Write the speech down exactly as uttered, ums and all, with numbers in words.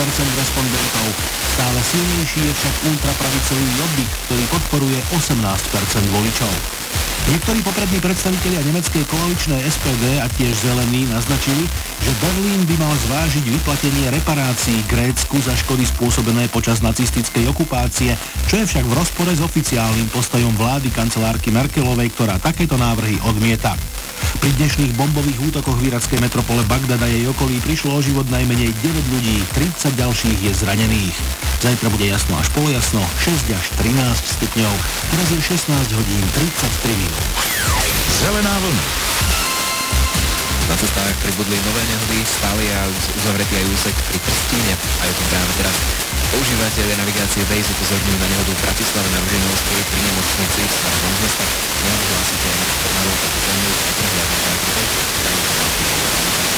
percent respondentov. Stále silnejší je však ultrapravicový Jobbik, ktorý podporuje osemnásť percent voličov. Niektorí poprední predstavitelia nemeckej koaličnej es pé dé a tiež zelení naznačili, že Berlín by mal zvážiť vyplatenie reparácií Grécku za škody spôsobené počas nacistickej okupácie, čo je však v rozpore s oficiálnym postojom vlády kancelárky Merkelovej, ktorá takéto návrhy odmieta. Pri dnešných bombových útokoch v irackej metropole Bagdad a jej okolí prišlo o život najmenej deväť ľudí, tridsať ďalších je zranených. Zajtra bude jasno až polojasno, šesť až trinásť stupňov. Teraz je šestnásť hodín tridsaťtri minút. Zelená vlna. Na cestách pribudli nové nehody, stále je uzavretý aj úsek pri Trstíne a je to práve teraz. Používateľe navigácie Waze upozorňujú na nehodu v Bratislave na Ružinovskej pri nemocnici v Starom mesta. Nehodu hlásite aj na Kornáru a Kutelnú a prehľadnú aj